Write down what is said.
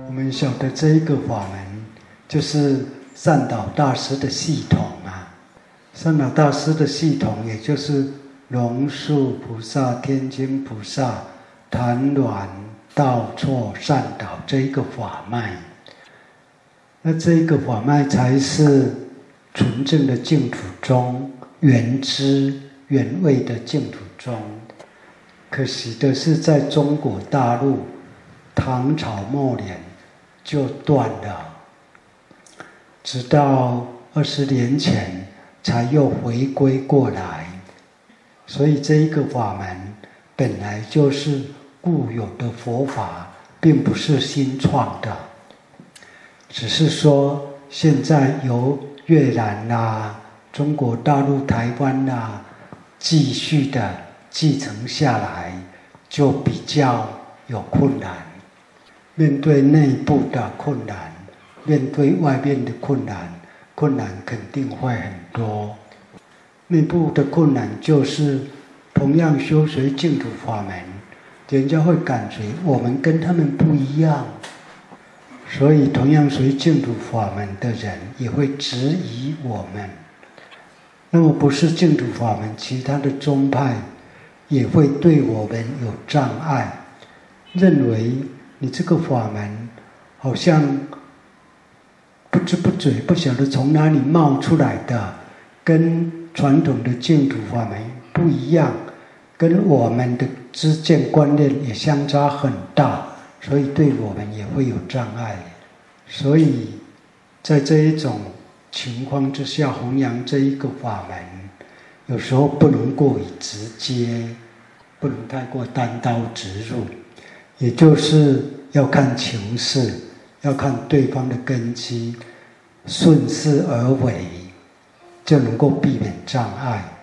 我们晓得这一个法门就是善导大师的系统啊。善导大师的系统也就是龙树菩萨、天津菩萨谈鸾道错善导这一个法脉。那这一个法脉才是纯正的净土宗原汁原味的净土宗。可惜的是在中国大陆唐朝末年就断了，直到20年前才又回归过来。所以这一个法门本来就是固有的佛法，并不是新创的，只是说现在由越南啦、中国大陆、台湾啦继续的继承下来，就比较有困难。面对内部的困难，面对外面的困难，困难肯定会很多。内部的困难就是同样修学净土法门，人家会感觉我们跟他们不一样，所以同样学净土法门的人也会质疑我们。那么不是净土法门，其他的宗派也会对我们有障碍，认为你这个法门好像不知不觉不晓得从哪里冒出来的，跟传统的净土法门不一样，跟我们的知见观念也相差很大，所以对我们也会有障碍。所以在这一种情况之下，弘扬这一个法门，有时候不能过于直接，不能太过单刀直入，也就是要看情势，要看对方的根基，顺势而为，就能够避免障碍。